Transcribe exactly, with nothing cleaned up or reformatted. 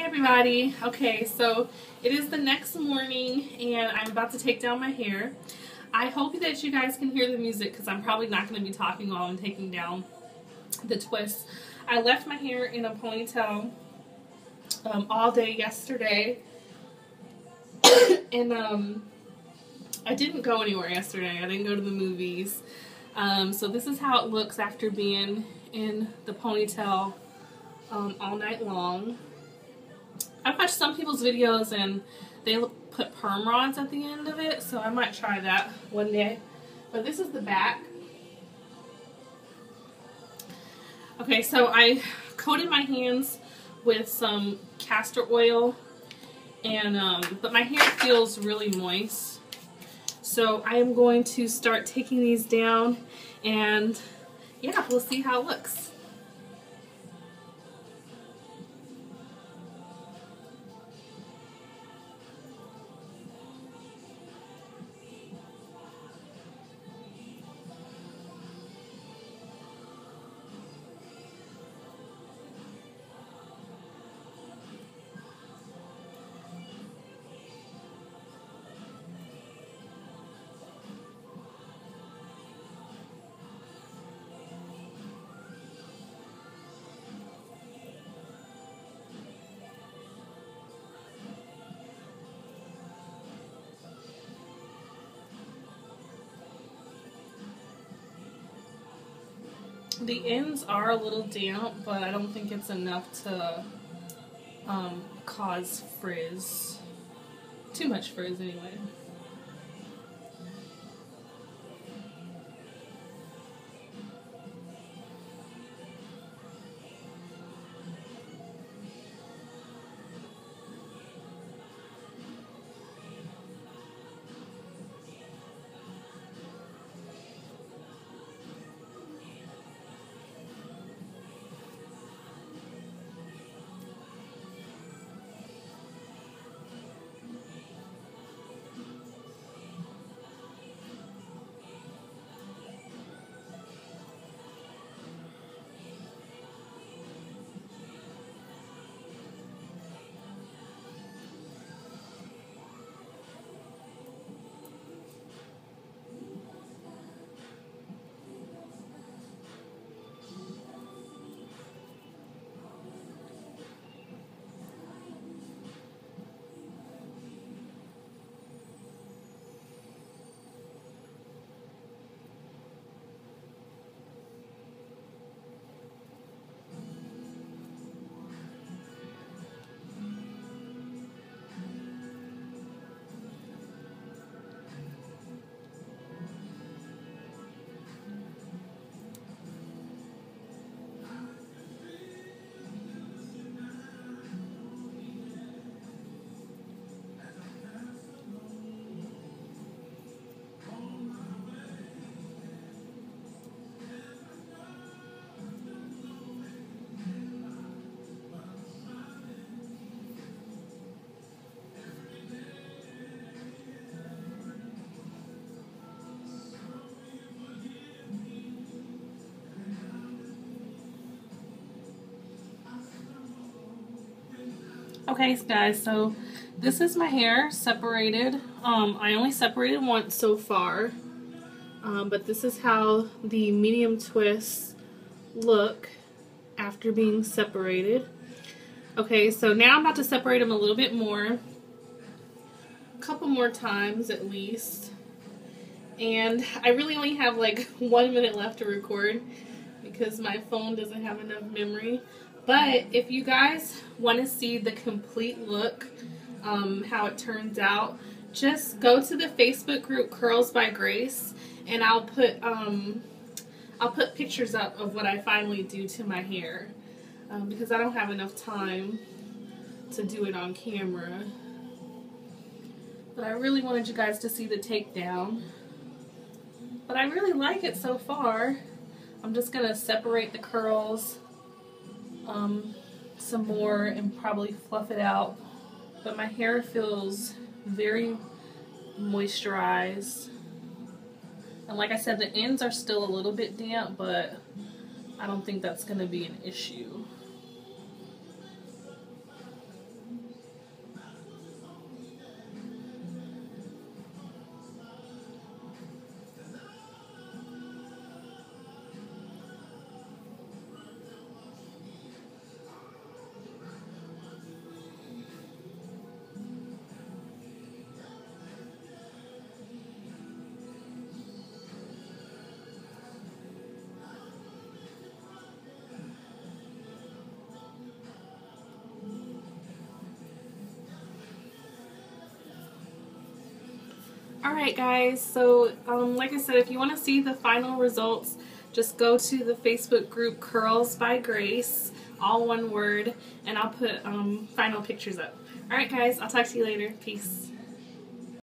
everybody. Okay, so it is the next morning and I'm about to take down my hair. I hope that you guys can hear the music because I'm probably not going to be talking while I'm taking down the twists. I left my hair in a ponytail um, all day yesterday and um, I didn't go anywhere yesterday. I didn't go to the movies. Um, so this is how it looks after being in the ponytail um, all night long. I've watched some people's videos and they put perm rods at the end of it, so I might try that one day. But this is the back. Okay, so I coated my hands with some castor oil, and um, but my hair feels really moist. So I am going to start taking these down, and yeah, we'll see how it looks. The ends are a little damp, but I don't think it's enough to um, cause frizz. Too much frizz anyway. Okay guys, so this is my hair separated. Um, I only separated once so far, um, but this is how the medium twists look after being separated. Okay, so now I'm about to separate them a little bit more, a couple more times at least, and I really only have like one minute left to record because my phone doesn't have enough memory. But if you guys want to see the complete look, um, how it turns out, just go to the Facebook group Curls by Grace, and I'll put um, I'll put pictures up of what I finally do to my hair, um, because I don't have enough time to do it on camera. But I really wanted you guys to see the takedown. But I really like it so far. I'm just gonna separate the curls Um, some more and probably fluff it out, but my hair feels very moisturized, and like I said, the ends are still a little bit damp, but I don't think that's going to be an issue. Alright guys, so um, like I said, if you want to see the final results, just go to the Facebook group Curls by Grace, all one word, and I'll put um, final pictures up. Alright guys, I'll talk to you later. Peace.